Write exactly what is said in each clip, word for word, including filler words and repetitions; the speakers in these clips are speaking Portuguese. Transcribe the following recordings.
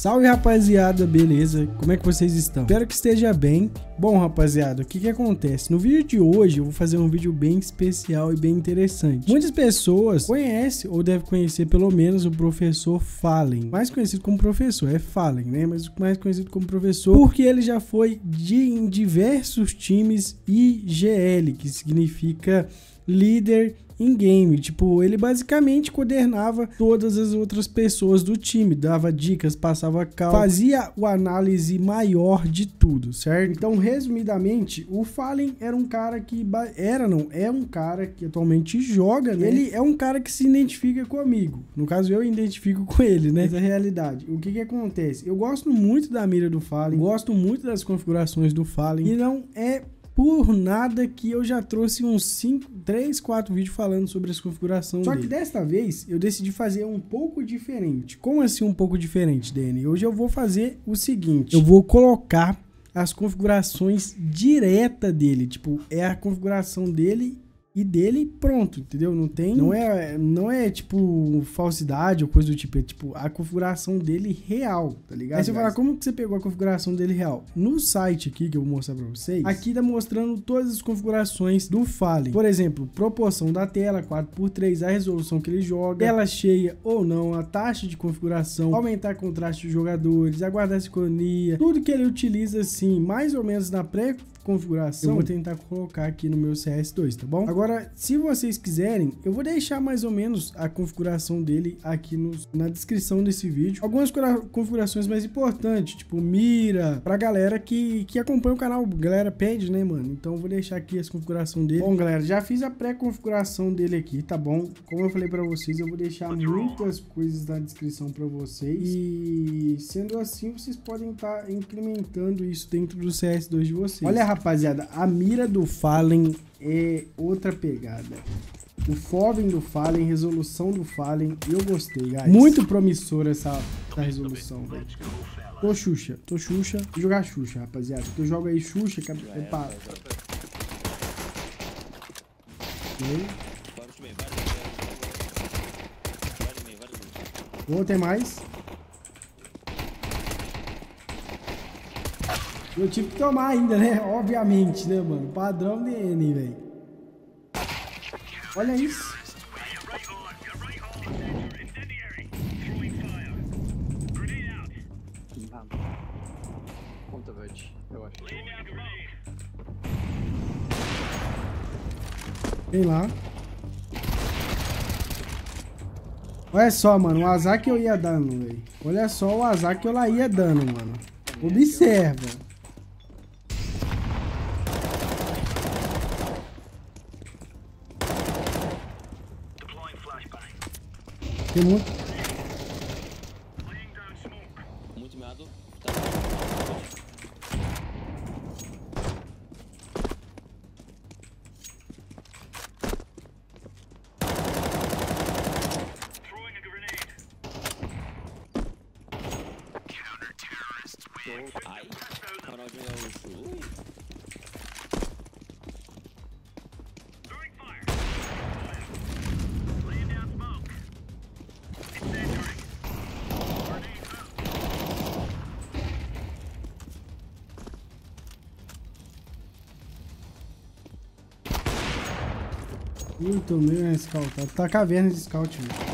Salve, rapaziada, beleza? Como é que vocês estão? Espero que esteja bem. Bom, rapaziada, o que que acontece? No vídeo de hoje eu vou fazer um vídeo bem especial e bem interessante. Muitas pessoas conhecem ou devem conhecer pelo menos o professor Fallen, mais conhecido como professor, é Fallen, né? Mas mais conhecido como professor porque ele já foi de, em diversos times I G L, que significa líder em game. Tipo, ele basicamente coordenava todas as outras pessoas do time, dava dicas, passava cal, fazia o análise maior de tudo, certo? Então, resumidamente, o Fallen era um cara que era não, é um cara que atualmente joga, né? Ele é um cara que se identifica comigo. No caso, eu identifico com ele, né? Essa é a realidade. O que que acontece? Eu gosto muito da mira do Fallen, gosto muito das configurações do Fallen e não é por nada que eu já trouxe uns cinco, três, quatro vídeos falando sobre essa configuração. Só que desta vez eu decidi fazer um pouco diferente. Como assim um pouco diferente, Danny? Hoje eu vou fazer o seguinte: eu vou colocar as configurações direta dele. Tipo, é a configuração dele e dele pronto, entendeu? Não tem, não é, não é tipo falsidade ou coisa do tipo, é tipo a configuração dele real, tá ligado? Aí você fala, como que você pegou a configuração dele real? No site aqui que eu vou mostrar pra vocês, aqui tá mostrando todas as configurações do Fallen. Por exemplo, proporção da tela, quatro por três, a resolução que ele joga, tela cheia ou não, a taxa de configuração, aumentar contraste dos jogadores, aguardar sincronia, tudo que ele utiliza assim, mais ou menos na pré configuração, eu vou tentar colocar aqui no meu C S dois, tá bom? Agora, se vocês quiserem, eu vou deixar mais ou menos a configuração dele aqui no, na descrição desse vídeo. Algumas configurações mais importantes, tipo mira, pra galera que, que acompanha o canal, galera pede, né, mano? Então eu vou deixar aqui essa configuração dele. Bom, galera, já fiz a pré-configuração dele aqui, tá bom? Como eu falei pra vocês, eu vou deixar muitas coisas na descrição pra vocês. E sendo assim, vocês podem estar tá implementando isso dentro do C S dois de vocês. Olha, rapaziada, a mira do Fallen é outra pegada. O Foven do Fallen, resolução do Fallen, eu gostei, guys. Muito promissora essa, essa resolução, velho. Tô Xuxa, tô Xuxa. Vou jogar Xuxa, rapaziada. Eu jogo aí Xuxa, que é pá. Vou ter mais. Eu tive que tomar ainda, né? Obviamente, né, mano? Padrão D N, velho. Olha isso. Conta, verde, eu acho. Vem lá. Olha só, mano. O azar que eu ia dando, velho. Olha só o azar que eu lá ia dando, mano. Observa. Tem muito. Muito meado. Ai, para jogar o jogo. Ih, tomei uma scout. Tá caverna de scout, velho.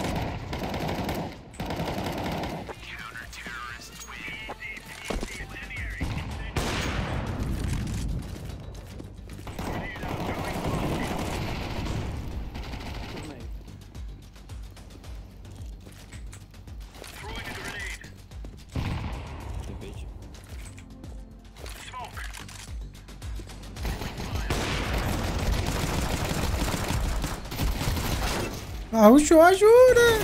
Ah, o show ajuda!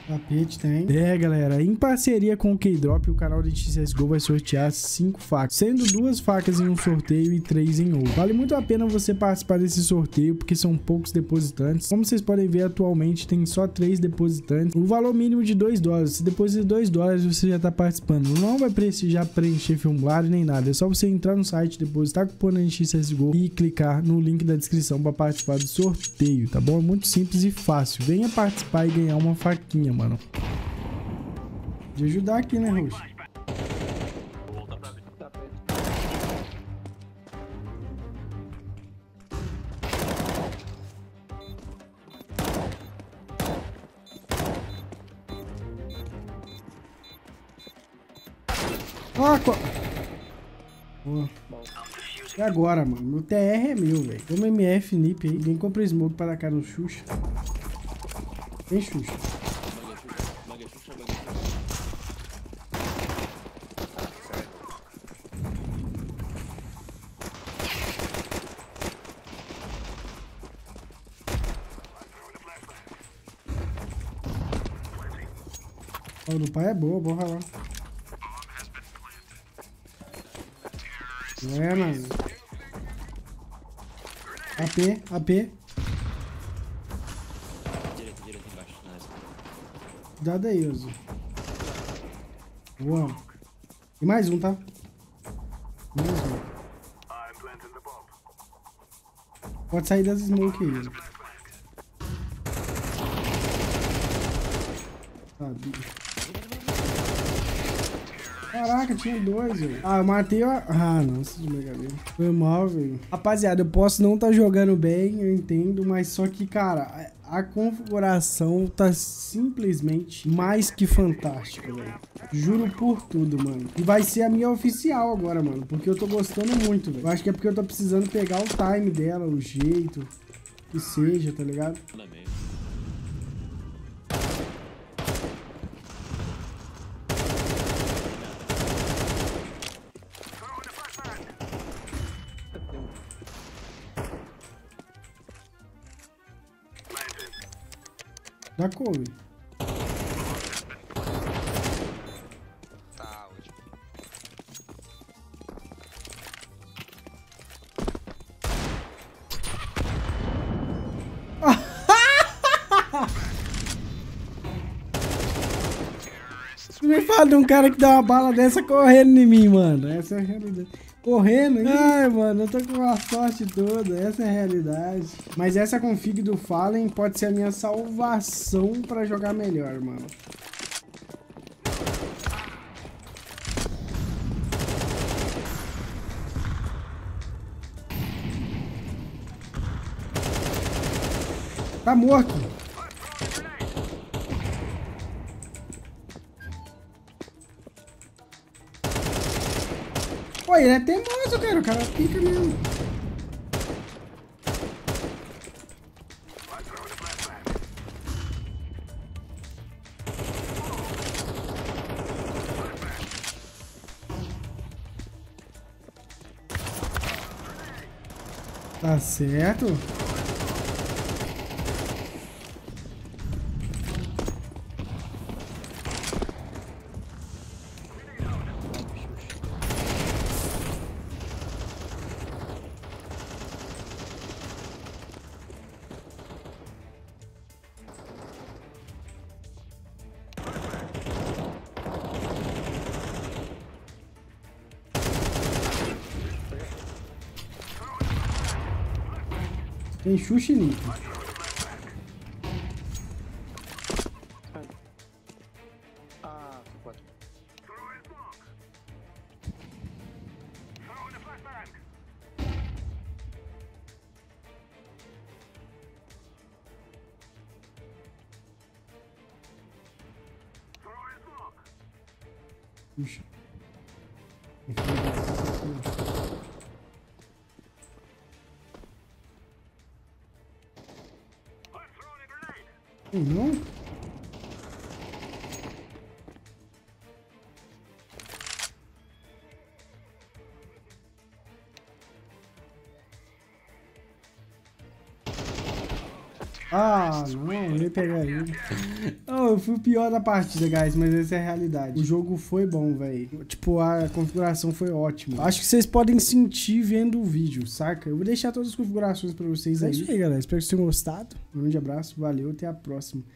Tapete tem. É, galera, em parceria com o K-Drop, o canal de C S G O vai sortear cinco facas, sendo duas facas em um sorteio e três em outro. Vale muito a pena você participar desse sorteio, porque são poucos depositantes. Como vocês podem ver, atualmente tem só três depositantes. O valor mínimo de dois dólares. Se depositar dois dólares, você já tá participando. Não vai precisar preencher formulário nem nada. É só você entrar no site, depositar cupom N X C S G O e clicar no link da descrição para participar do sorteio, tá bom? É muito simples e fácil. Venha participar e ganhar uma faquinha, mano. De ajudar aqui, né, Roxo? Ó, co... Boa. E agora, mano? Meu T R é meu, velho. Toma M F, Nip aí. Ninguém compra smoke pra dar cara no Xuxa. Tem Xuxa. O do pai é boa, bora lá. É, mano. A P, A P. Direito, direito embaixo. Nice. Cuidado aí, Ozo. Boa. E mais um, tá? Mais um. Pode sair das smoke aí. Sabia. Caraca, tinha dois, velho. Ah, eu matei a... Ah, nossa, de Mega Man. Foi mal, velho. Rapaziada, eu posso não estar tá jogando bem, eu entendo, mas só que, cara, a configuração tá simplesmente mais que fantástica, velho. Juro por tudo, mano. E vai ser a minha oficial agora, mano, porque eu tô gostando muito, velho. Eu acho que é porque eu tô precisando pegar o time dela, o jeito que seja, tá ligado? Da couve. Tá, ótimo. Você me fala de um cara que dá uma bala dessa correndo em mim, mano. Essa é a realidade. Correndo, hein? Ai, mano, eu tô com uma sorte toda. Essa é a realidade. Mas essa config do Fallen pode ser a minha salvação pra jogar melhor, mano. Tá morto. Pô, ele é teimoso, cara. O cara pica mesmo. Tá certo. Tem Xuxa e Nick. Ah, pode. Xuxa. Não? Ah, não, eu ia pegar ele. Oh, eu fui o pior da partida, guys, mas essa é a realidade. O jogo foi bom, velho. Tipo, a configuração foi ótima. Acho que vocês podem sentir vendo o vídeo, saca? Eu vou deixar todas as configurações pra vocês aí. É isso aí, galera. Espero que vocês tenham gostado. Um grande abraço, valeu, até a próxima.